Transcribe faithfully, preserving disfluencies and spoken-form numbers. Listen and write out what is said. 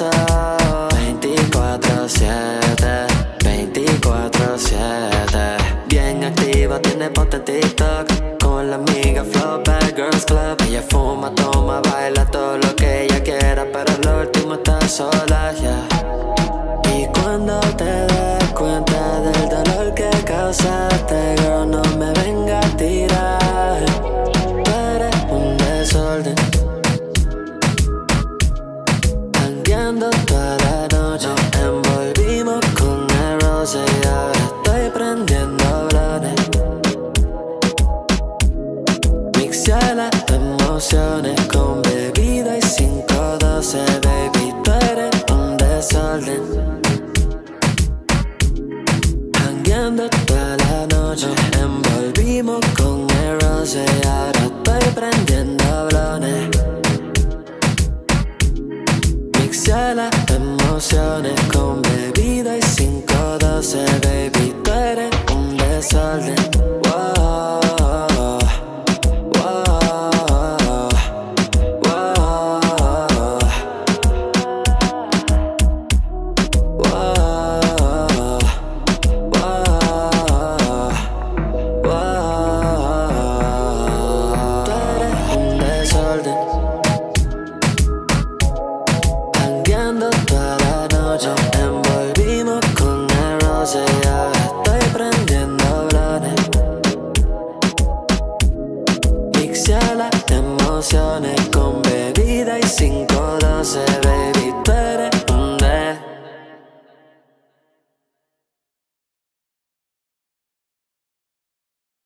besos veinticuatro siete, veinticuatro siete. Bien activa, tiene post en TikTok con la amiga Flow Bad Girls Club. Ella fuma, toma, baila todo lo que ella quiera, pero lo último está sola, ya. Yeah. Y cuando te des cuenta del dolor que causaste, girl, no me venga a tirar. Tú eres un desorden, jangueando toda la noche. Nos envolvimos con el roce y ahora estoy prendiendo blones. Mixea las emociones con bebida y cinco doce. Baby, tú eres un desorden, jangueando toda la noche. Nos envolvimos con el roce y ahora estoy prendiendo blones. Mixea las emociones con bebida y cinco doce. Baby, tú eres un desorden. Wow, wow, wow, wow, wow. Tú eres un desorden, jangueando toda la noche. Nos envolvimos con el roce y ahora estoy prendiendo blones. Mixea las emociones